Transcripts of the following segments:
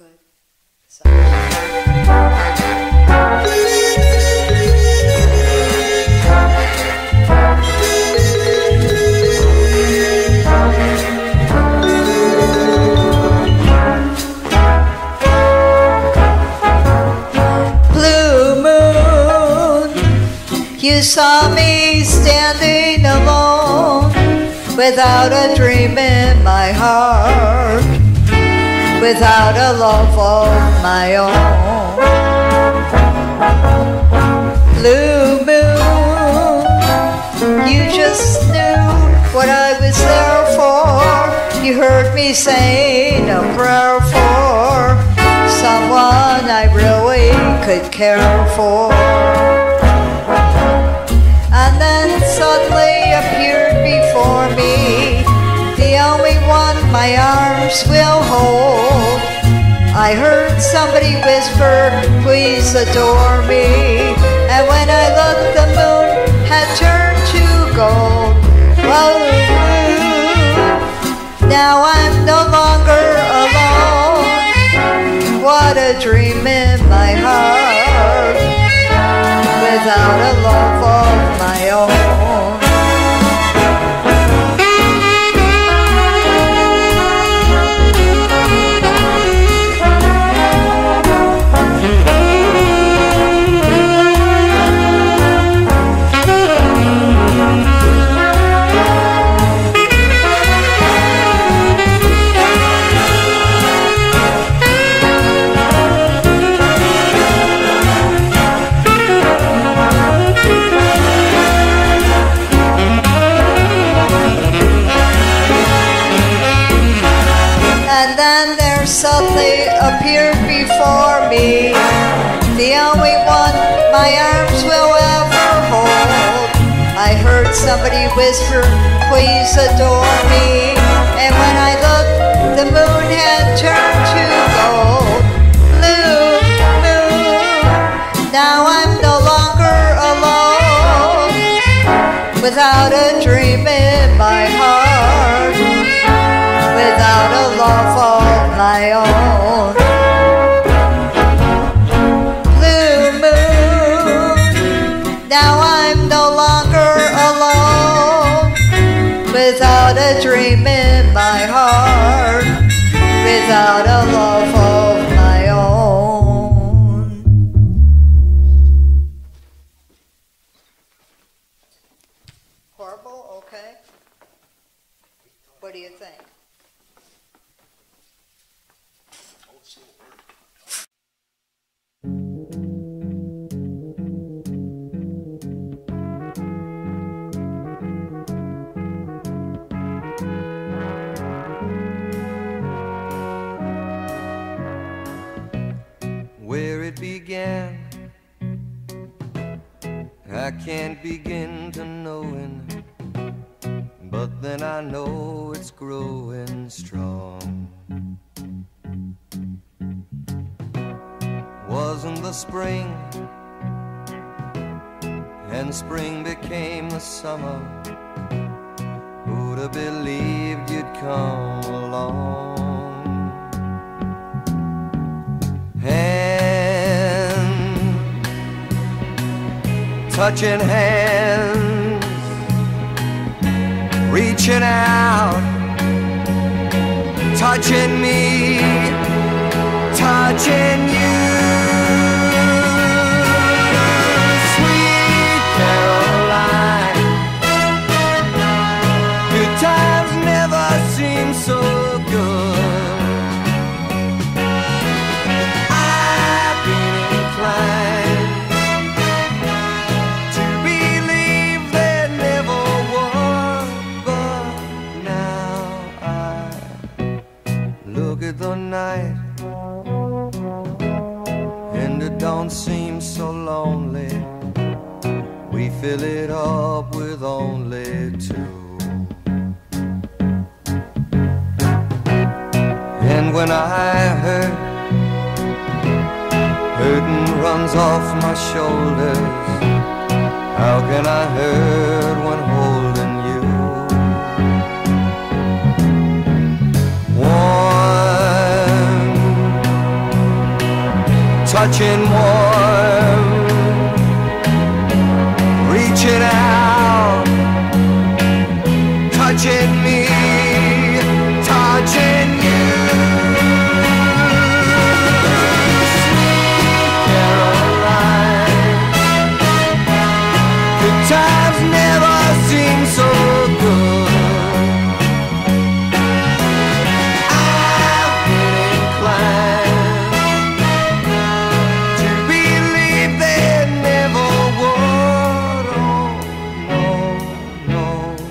good. So. Blue moon, you saw me standing alone, without a dream in my heart, without a love of my own. Blue moon, you just knew what I was there for. You heard me saying a prayer for someone I really could care for. And then suddenly appeared before me, the only one my arms will hold. I heard somebody whisper, please adore me. And when I looked, the moon had turned to gold. Whoa, now I'm no longer alone. What a dream in my heart, without a love of my own. Suddenly appeared before me, the only one my arms will ever hold. I heard somebody whisper, please adore me. And when I looked, the moon had turned to gold. Blue moon, now I'm no longer alone, without a dream in my heart, without a love of my own. Blue moon, now I'm no longer alone, without a dream in my heart, without a love of my own. Horrible? Okay. What do you think? Where it began, I can't begin to knowing, but then I know it's growing strong. Wasn't the spring, and spring became the summer. Who'd have believed you'd come along? Touching hands, reaching out, touching me, touching you. Sweet Caroline, good times never seem so good. I've been inclined the night, and it don't seem so lonely. We fill it up with only two. And when I hurt, hurting runs off my shoulders. How can I hurt when holding you? touching warm, reaching out, touching me, touching you. Sweet Caroline, good times never seem so good. I've been inclined to believe they never would. Oh, no,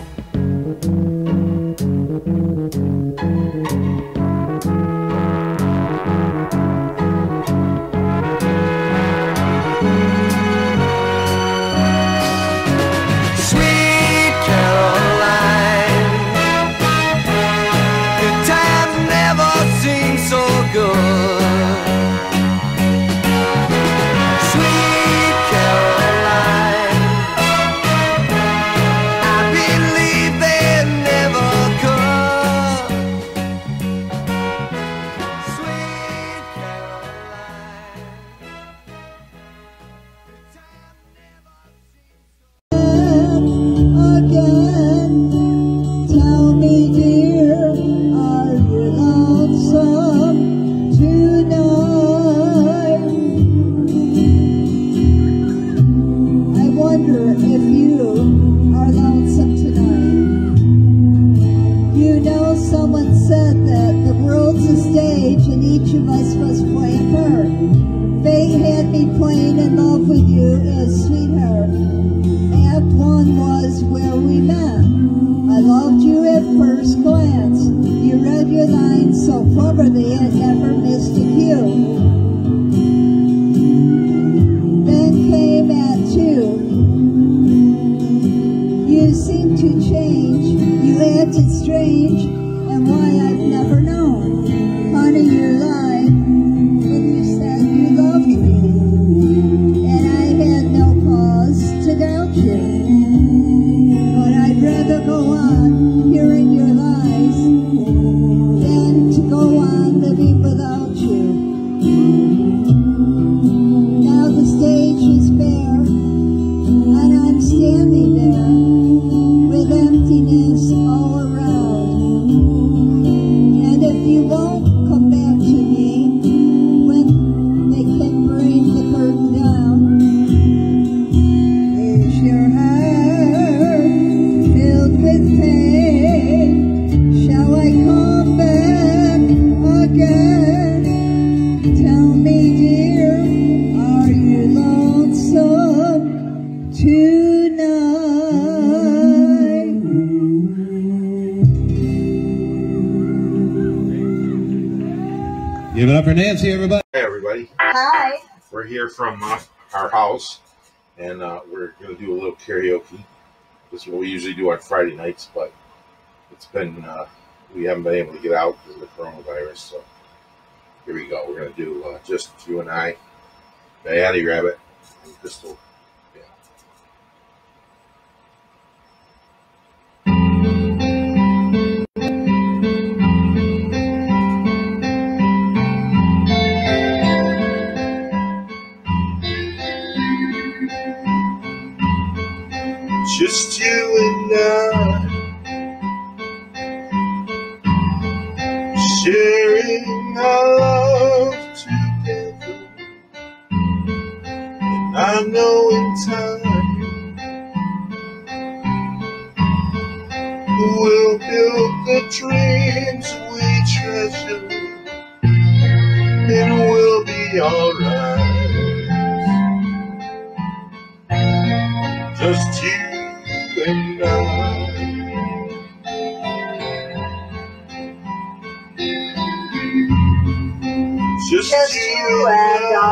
Sweet Caroline, good times never seem so good. Sweet Caroline, I believe they never could. Sweet Caroline, good times never Again, tell me, dear, are you lonesome tonight? I wonder if you are lonesome tonight. You know, someone said that the world's a stage and each of us must play a part. Fate had me playing in love with you as sweetheart. Act one was where we met. I loved you at first glance. You read your lines so cleverly I never missed a cue. Then came Act two. You seemed to change. You acted strange, and why I've never known. Honey, you lied when you said you loved me, and I had no cause to doubt you. But I'd rather go on hearing your lies than to go on living without you. Now the stage is bare, and I'm standing there with emptiness all around. And if you won't come back to me when they can bring the curtain down, is your heart filled with pain? Shall I come back again? Tell me, dear, are you lonesome tonight? Give it up for Nancy, everybody. Hey everybody, Hi. we're here from our house, and we're going to do a little karaoke. This is what we usually do on Friday nights, but it's been, we haven't been able to get out because of the coronavirus, so here we go. We're going to do just you and I, Diana Rabbit, and Crystal. Yeah. Just you and I, sharing our love together. And I know in time we'll build the dreams we treasure, and we'll be alright. Just you and I. Just you and I,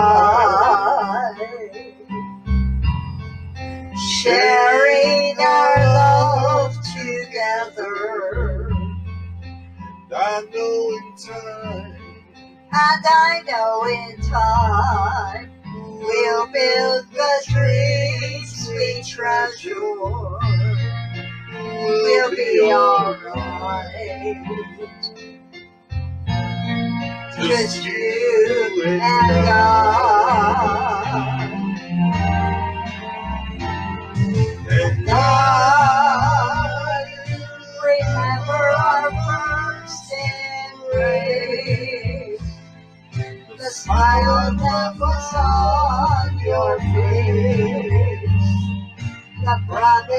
sharing our love together. and I know in time And I know in time we'll build the dreams we treasure. We'll be alright. Just you and I.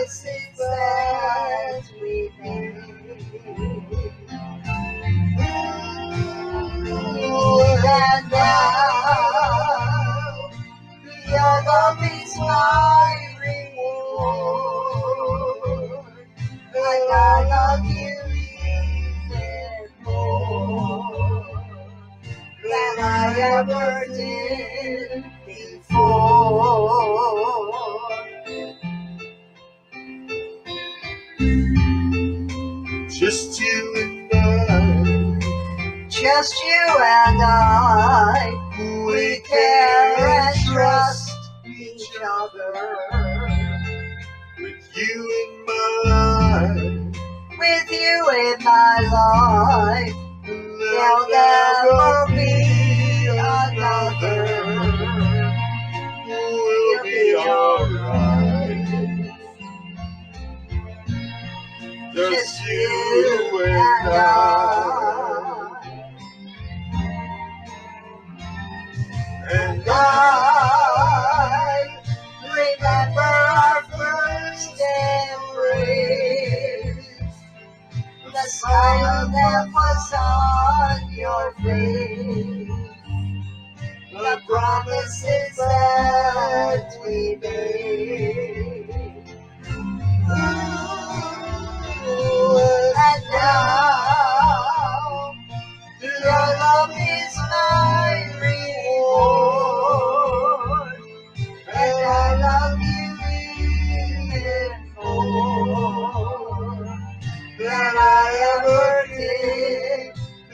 promises that we made. And now your love is my reward, and I love you even more than I ever did before. Just you and I. Just you and I, we care and trust each other. With you in my life, With you in my life, there'll never be another. we'll be alright. Just you and I. And I remember our first embrace, the smile that was on your face, the promises that we made. And now your love is my reward, and I love you even more than I ever did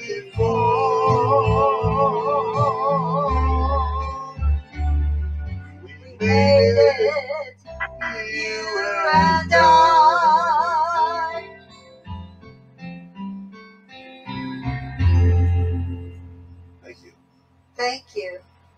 before. We made it, you and I. Thank you. Thank you.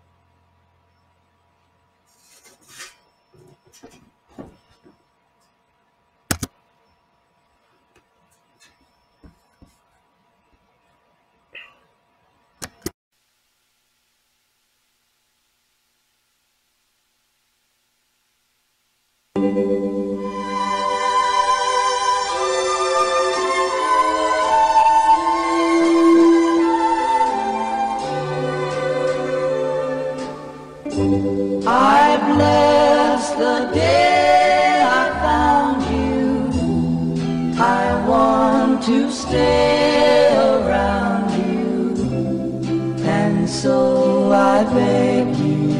I bless the day I found you. I want to stay around you, and so I beg you,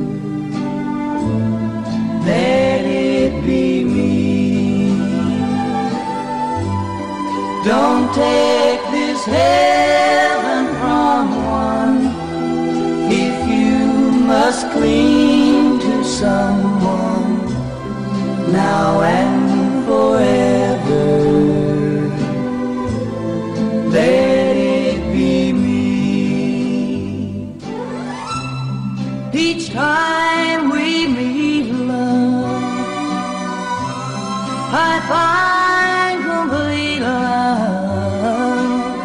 let it be me. Don't take this heaven from one if you must cling to someone now and forever. Let it be me. Each time we meet, love, I find complete love.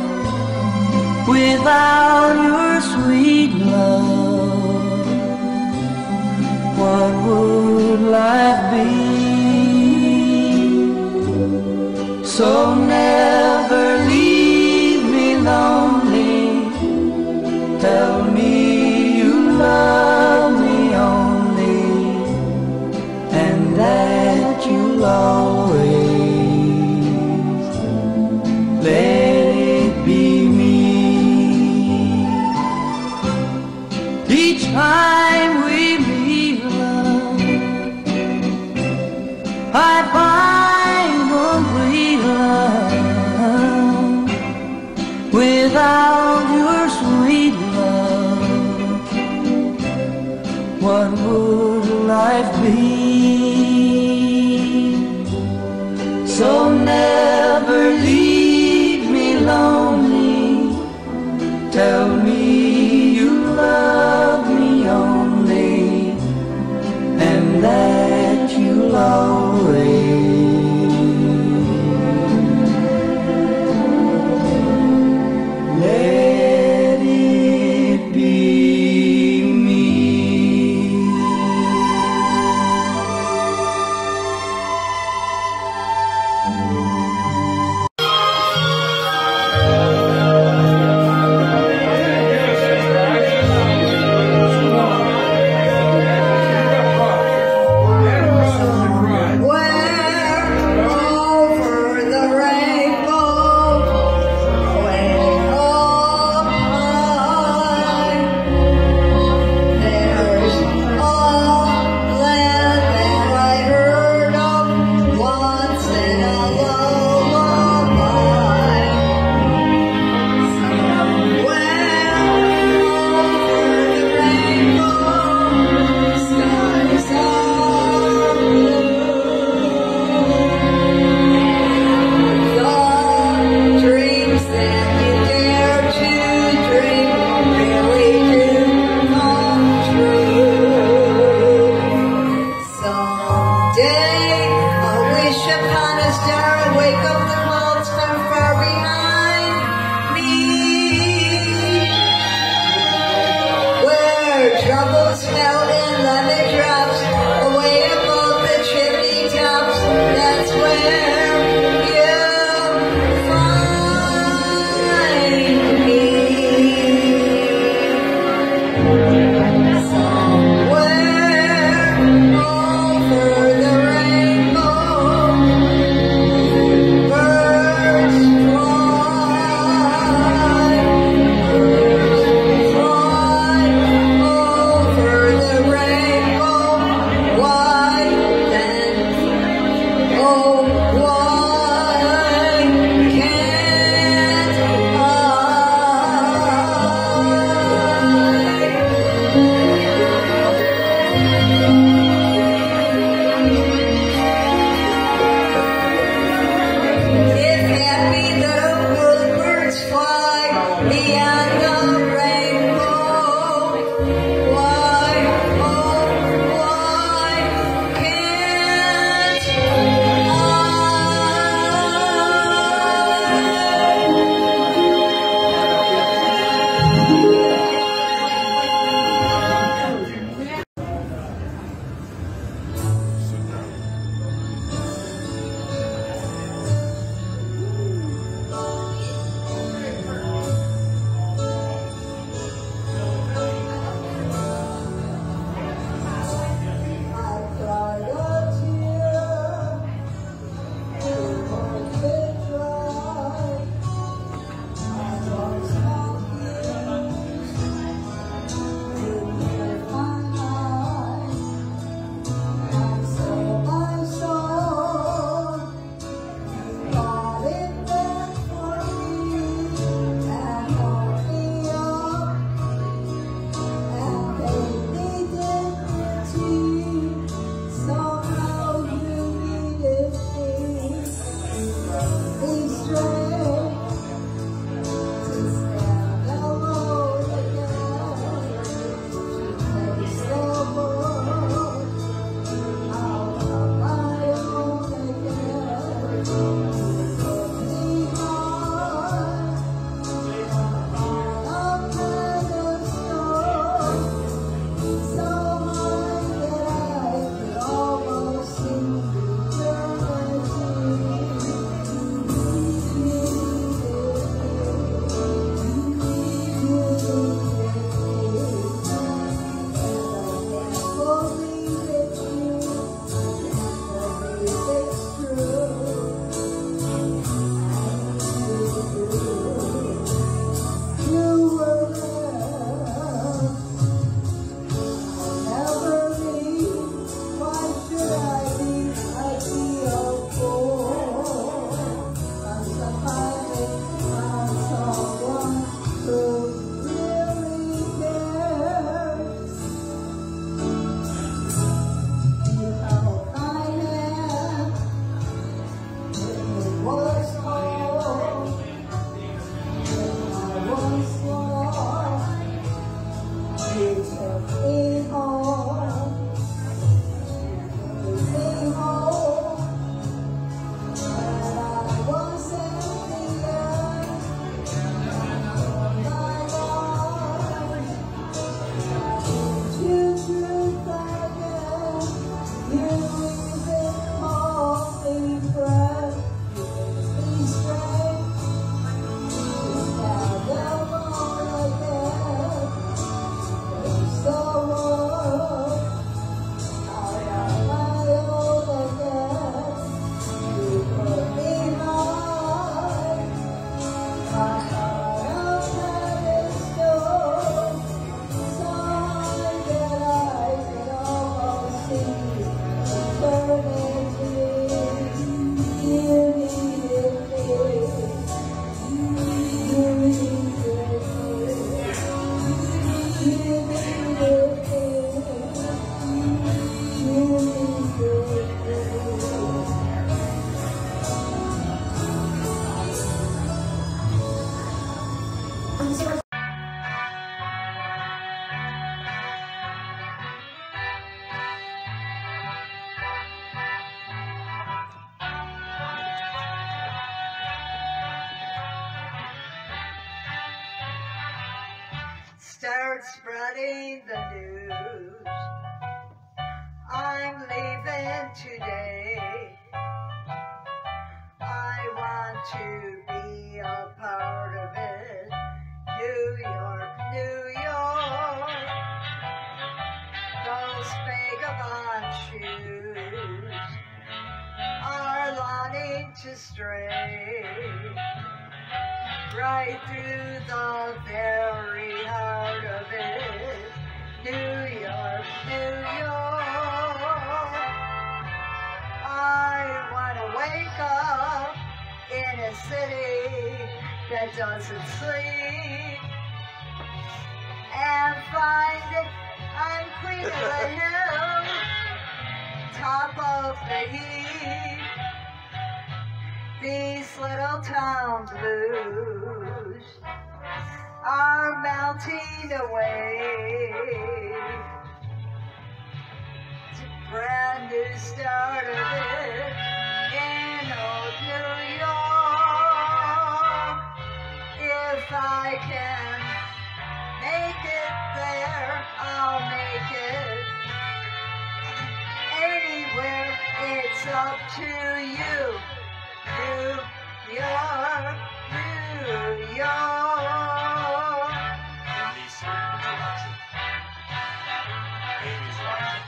Without your sweet love, what would life be? So never leave me lonely. Tell me you love me only, and that you'll always let it be me. Each time we meet, love, I find complete love. Without your sweet love, what would life be? So never leave me lonely. Tell me you love me only, and that you'll always let Start spreading the news. I'm leaving today. I want to be a part of it. New York, New York. Those vagabond shoes are longing to stray right through the very heart of it. New York, New York. I want to wake up in a city that doesn't sleep and find I'm queen of the hill, top of the heap. These little town blues are melting away. It's a brand new start of it in old New York. If I can make it there, I'll make it. Anywhere, it's up to you. New York, New York. Lisa, Amy's watching.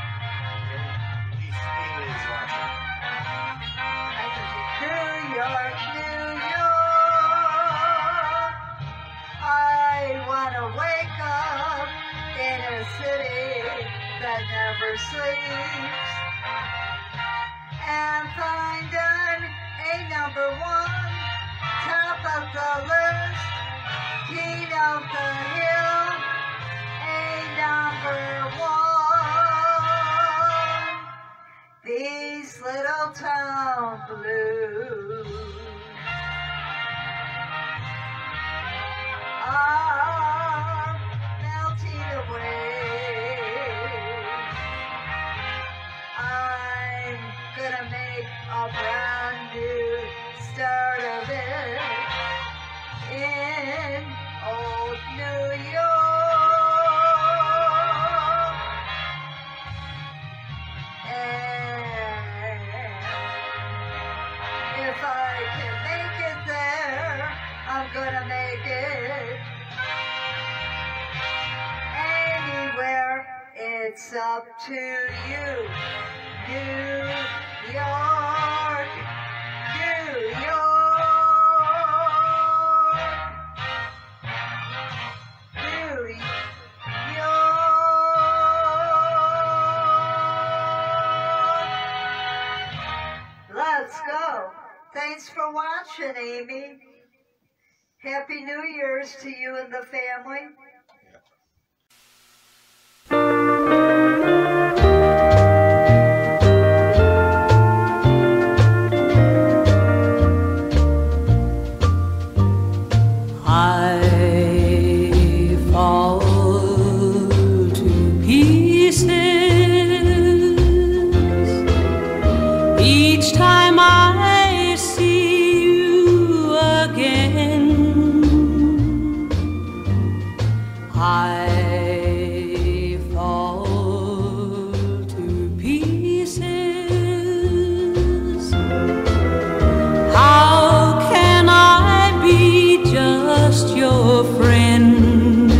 Amy's watching. New York, New York. I want to wake up in a city that never sleeps and find a number one, top of the list, king of the hill, a number one. These little town blues are melting away. I'm gonna make a brand new start of it in old New York. And if I can make it there, I'm gonna make it anywhere. It's up to you. New York, New York, New York. Let's go. Thanks for watching, Amy. Happy New Year's to you and the family. Each time I see you again, I fall to pieces. How can I be just your friend?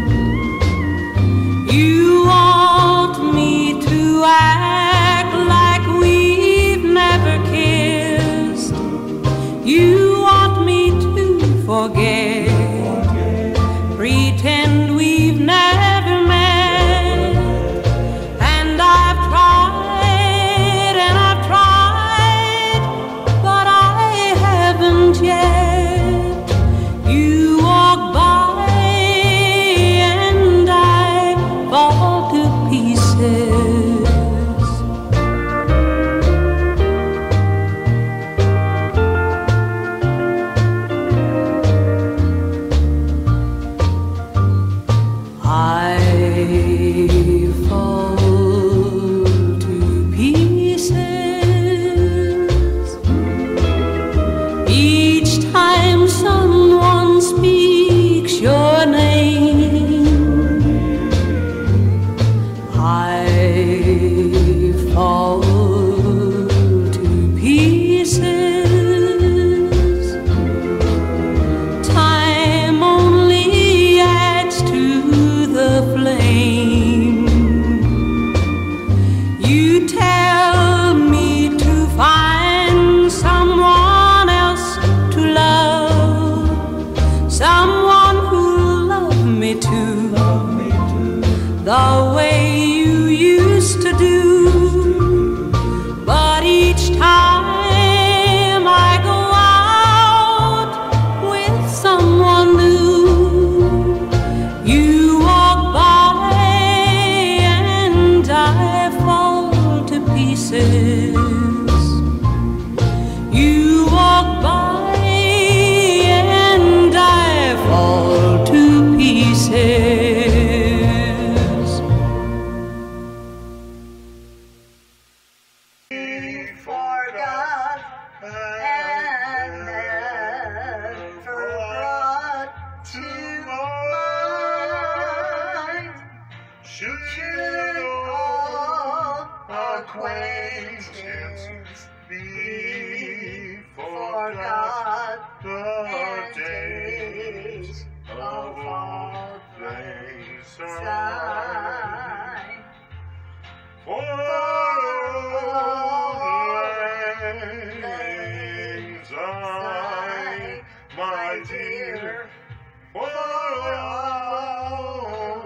You want me to act like we've never kissed. You want me to forget, pretend we've never met. And I've tried and I've tried, but I haven't yet. You walk by and I fall to pieces. my dear, for all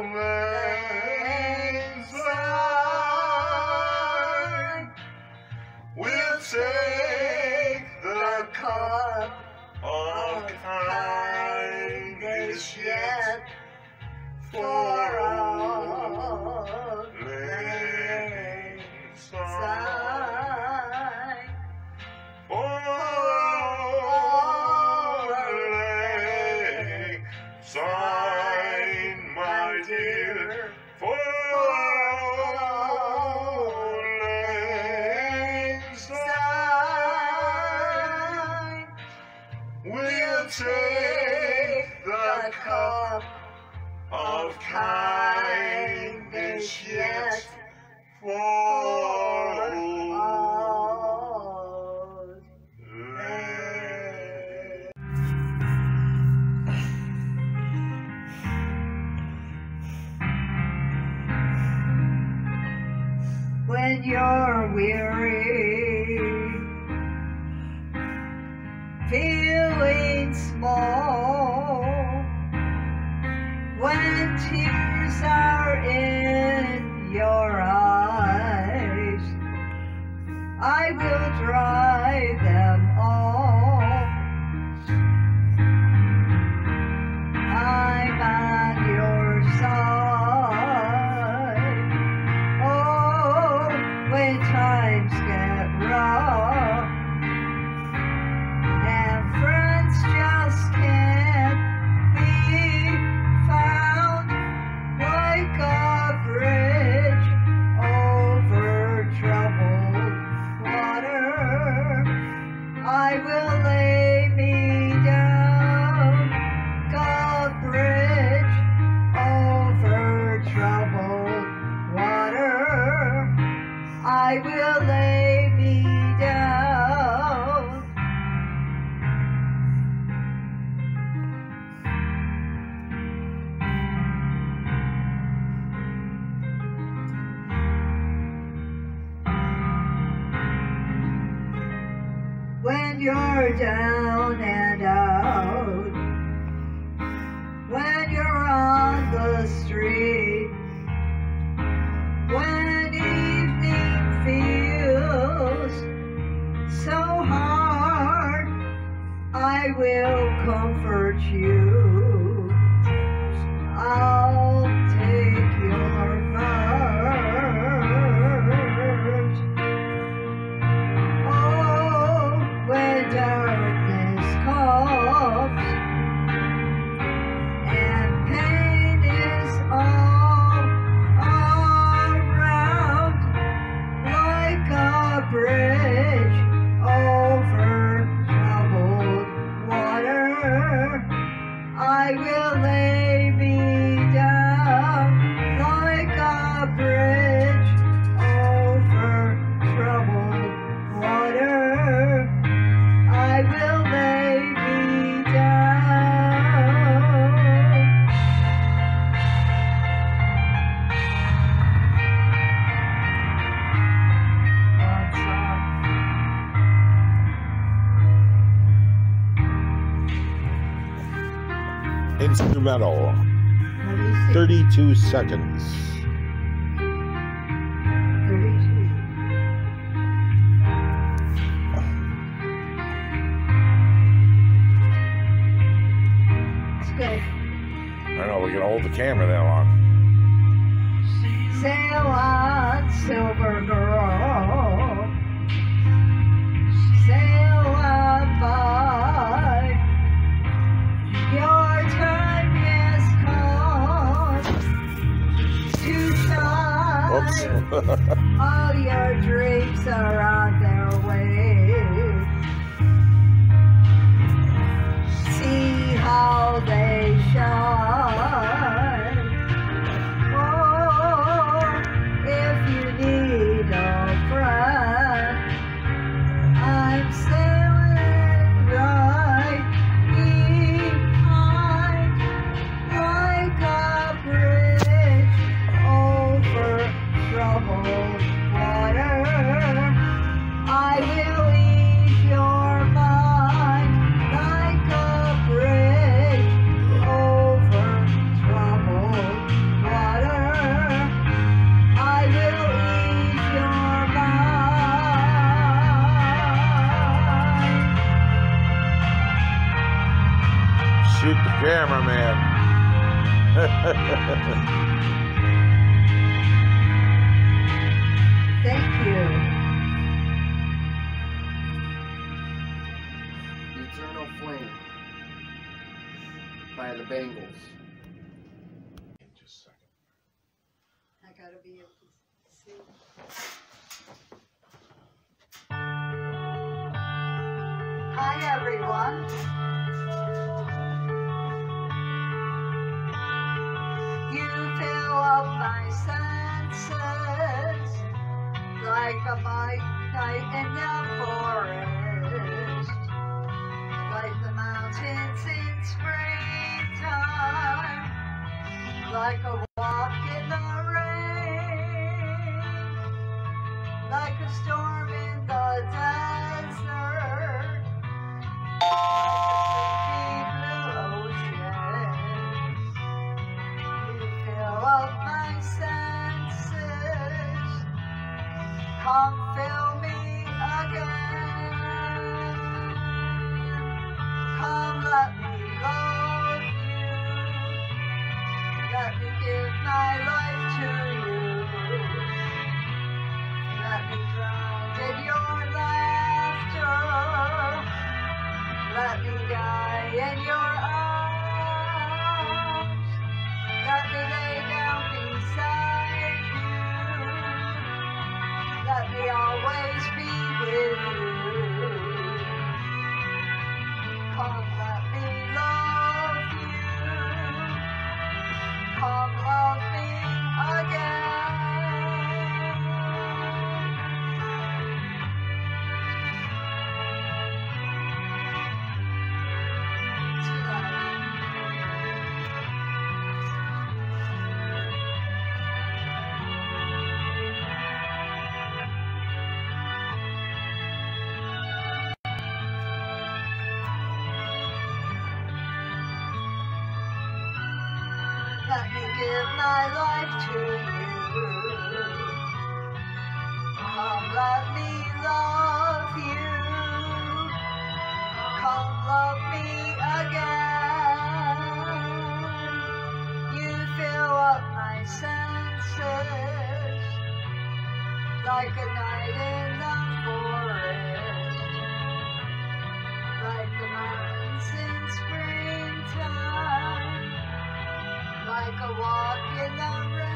mankind will take the cup of kindness yet for all mankind. For all mankind, my dear, for all mankind will take the cup of kindness yet for all mankind. When you're weary, feeling small, when tears are in your eyes, I will dry them all. I'm on your side. Oh, when times get rough and friends just can't be found, like a bridge over troubled water, I will lay me down. A bridge over troubled water, I will lay me down. When you're down and out, when you're on the street, when evening feels so hard, I will comfort you. I'll take your part. Oh, when darkness comes and pain is all around, like a bridge over troubled water, I will lay me down. Like a bridge over troubled water, I will lay me down. One song. Instrumental, What do you see? 32 seconds. 32. It's good. I know, we can hold the camera that long. Sail on, silver girl. Sail on by. Your time has come to shine. Oops. All your dreams are on their way. See how they shine. Oh, if you need a friend, I'm sailing right behind, like a bridge over troubled water. Shoot the cameraman. Thank you. Eternal Flame by the Bangles. Just a second. I gotta be able to see. Hi, everyone. You fill up my senses like a night in the forest, like the mountains in springtime, like a walk in the rain, like a storm in the desert, like a sleepy blue ocean. You fill up my senses, come fill me again, come let me love you, let me give my life to you, let me drown in your laughter, let me die in your arms, let me lay down beside you, let me always be with you. Come let me love you, come love me again. Let me give my life to you. Come let me love you. Come love me again. You fill up my senses like a night in the forest, like the mountains in springtime, like a walk in the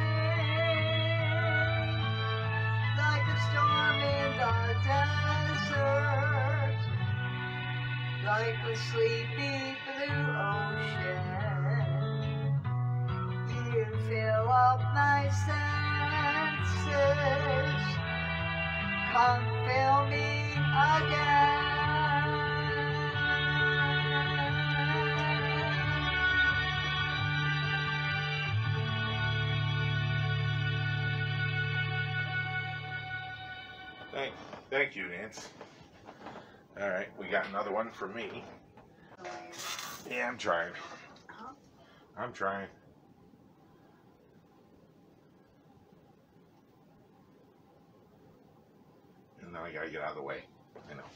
rain, like a storm in the desert, like a sleepy blue ocean. You fill up my senses, come fill me again. Thank you, Nance. All right, we got another one for me. Yeah, I'm trying. I'm trying. And now I gotta get out of the way. I know.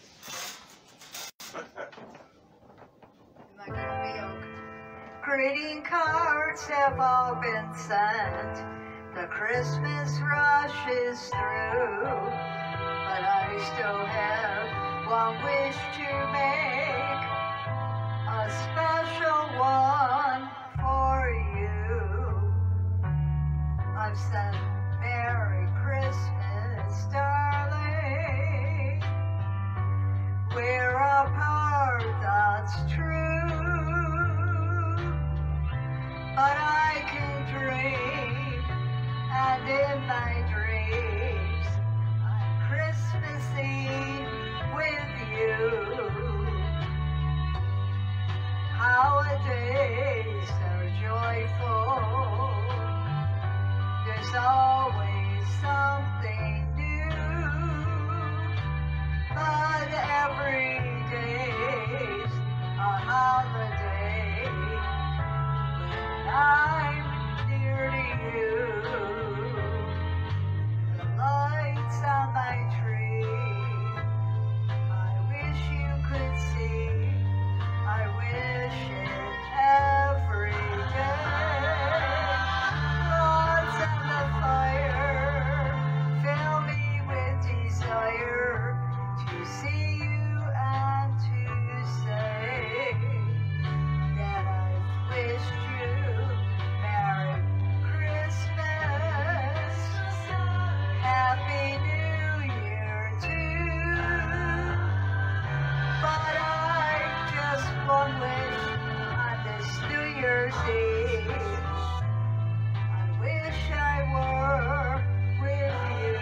Am I gonna be okay? Greeting cards have all been sent. The Christmas rush is through. But I still have one wish to make, a special one for you. I've said Merry Christmas, darling. We're apart, that's true. But I can dream, and in my dreams, Christmas Eve with you. Holidays are joyful. There's always something new. But every day's a holiday when I'm near to you. The lights on my tree, I wish you could see. I wish it Year's Eve. I wish I were with you.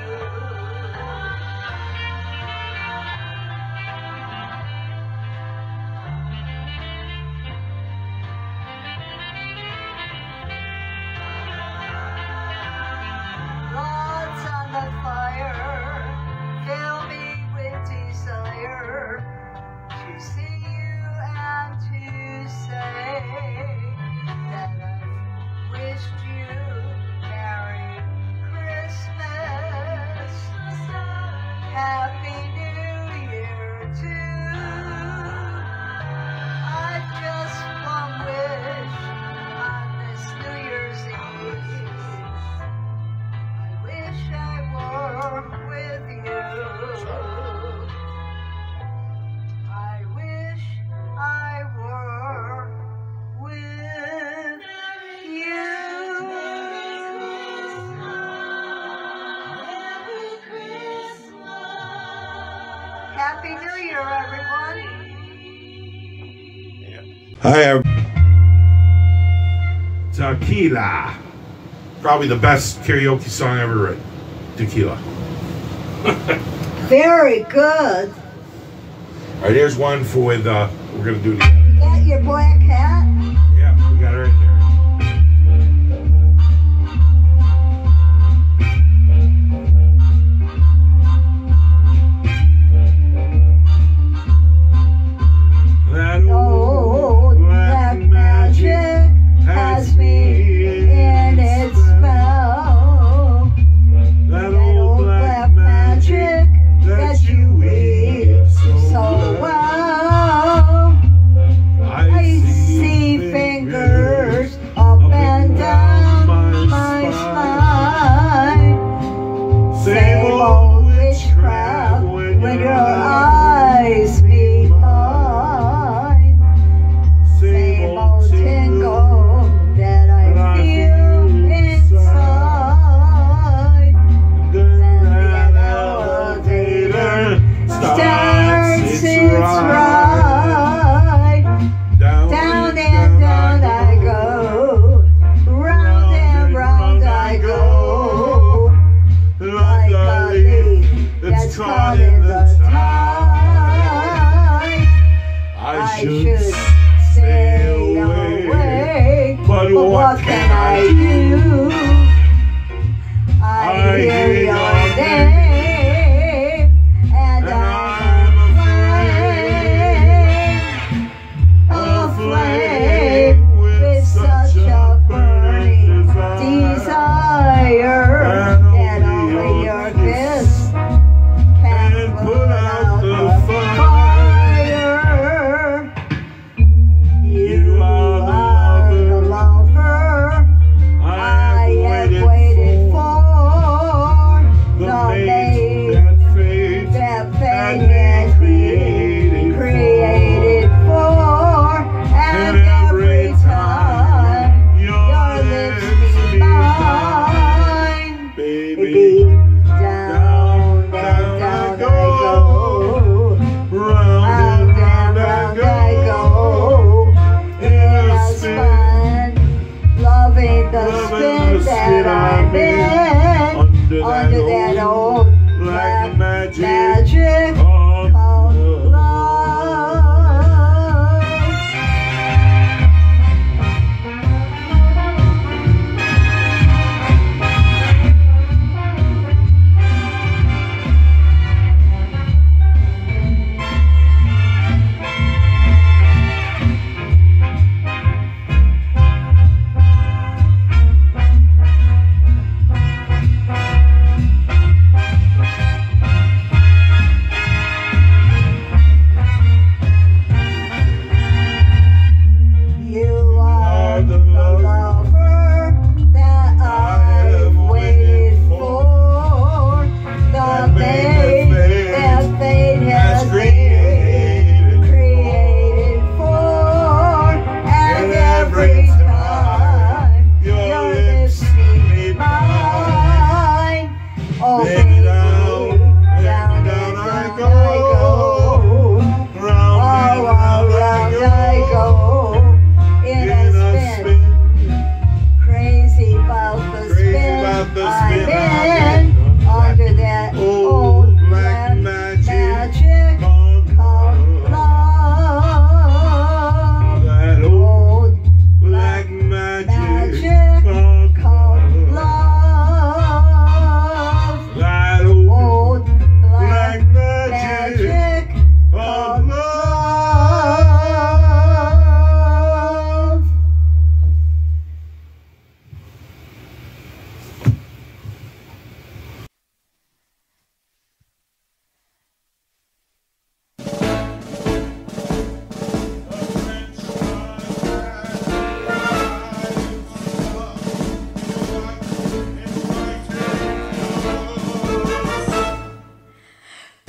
Logs on the fire fill me with desire to see you and to say that I've wished you Merry Christmas, Happy New Year too. I've just one wish on this New Year's Eve. I wish I were with you. I wish I were with you. Happy New Year, everyone. Hi, Tequila. Probably the best karaoke song ever written. Tequila. Very good. All right, here's one for with, we're going to do it Is again. that your black hat? Yeah, we got it right there. That old black magic has me in its spell. That Old black magic that you weave so well. I see fingers up and down my spine. Same old witchcraft when your eyes meet mine. Same old tingle that I feel inside. Then the elevator starts its ride. Down and down I go, round and round I go, like a leaf that's caught in the tide. I should stay away, but what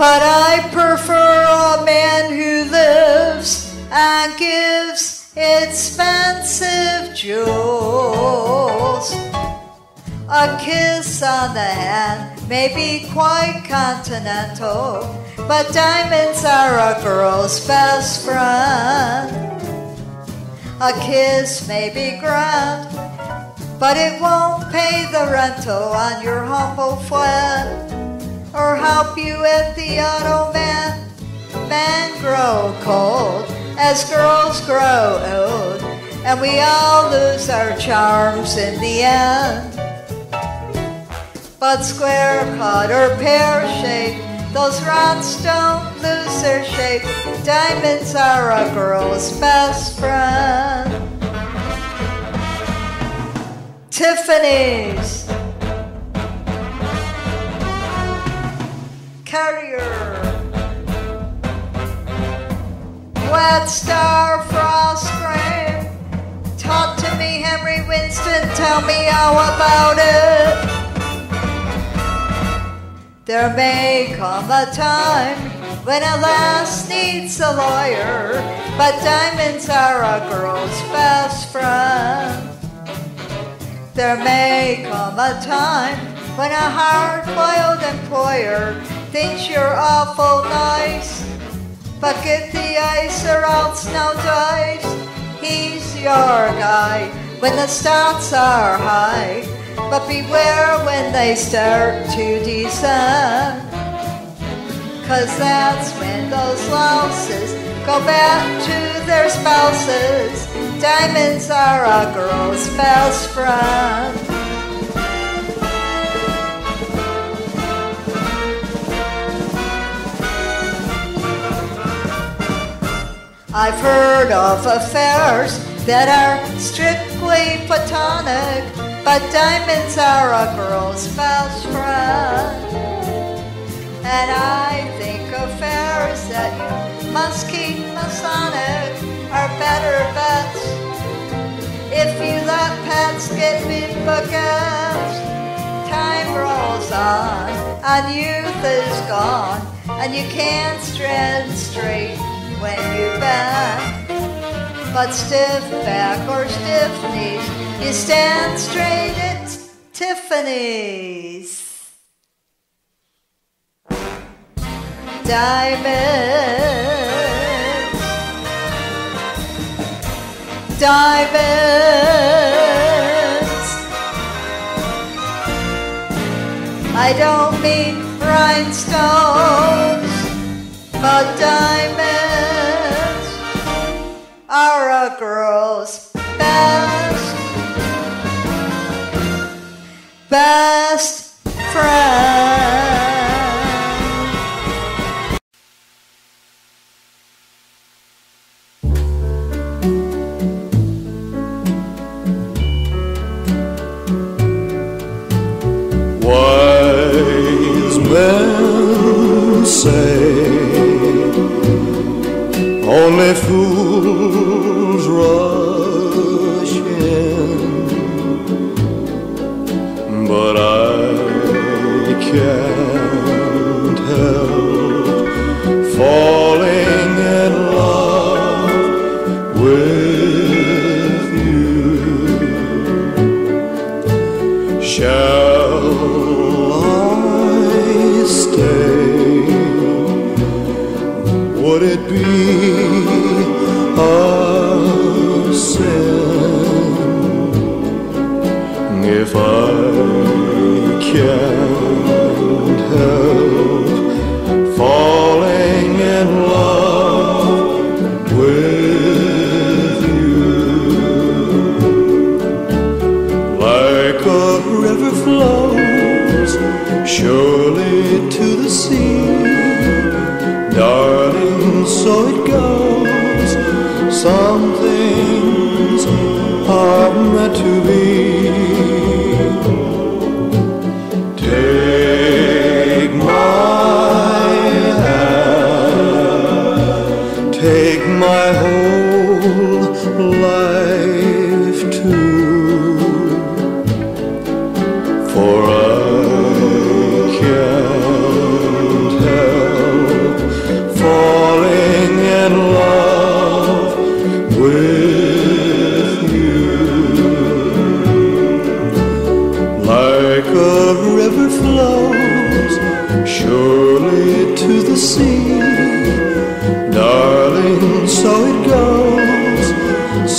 But I prefer a man who lives and gives expensive jewels. A kiss on the hand may be quite continental, but diamonds are a girl's best friend. A kiss may be grand, but it won't pay the rental on your humble flat, or help you if the automat men grow cold as girls grow old, and we all lose our charms in the end. But square cut or pear shape, those rods don't lose their shape. Diamonds are a girl's best friend. Tiffany's, Carrier, Wet Star, Frost Grain. Talk to me, Henry Winston, tell me how about it. There may come a time when a lass needs a lawyer, but diamonds are a girl's best friend. There may come a time when a hard-boiled employer thinks you're awful nice, but get the ice or else no dice. He's your guy when the stats are high, but beware when they start to descend, 'cause that's when those louses go back to their spouses. Diamonds are a girl's best friend. I've heard of affairs that are strictly platonic, but diamonds are a girl's best friend. And I think affairs that you must keep Masonic are better bets. If you let pets get big baguettes, time rolls on and youth is gone, and you can't stand straight when you bend. But stiff back or stiff knees, you stand straight at Tiffany's. Diamonds, diamonds. I don't mean rhinestones, but diamonds are a girl's best friend. Wise men say only fools rush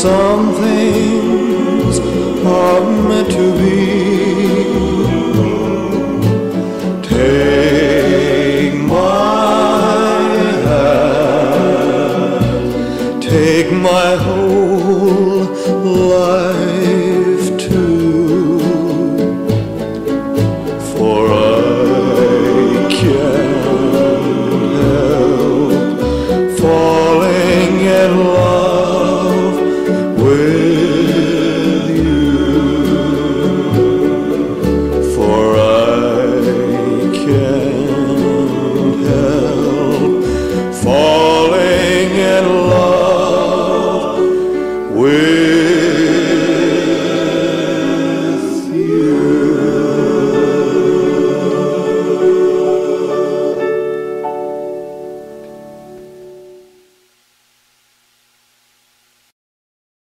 some things are meant to be. Take my hand, take my whole life too, for I can't help falling in love with